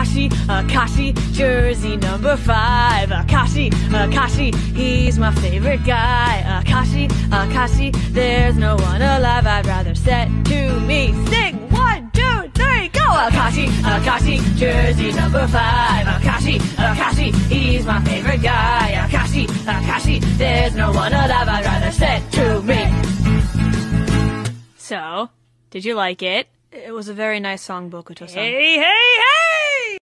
Akaashi, Akaashi, jersey number 5. Akaashi, Akaashi, he's my favorite guy. Akaashi, Akaashi, there's no one alive I'd rather set to me. Sing 1, 2, 3, go! Akaashi, Akaashi, jersey number 5. Akaashi, Akaashi, he's my favorite guy. Akaashi, Akaashi, there's no one alive I'd rather set to me. So, did you like it? It was a very nice song, Bokuto-san. Hey, hey, hey!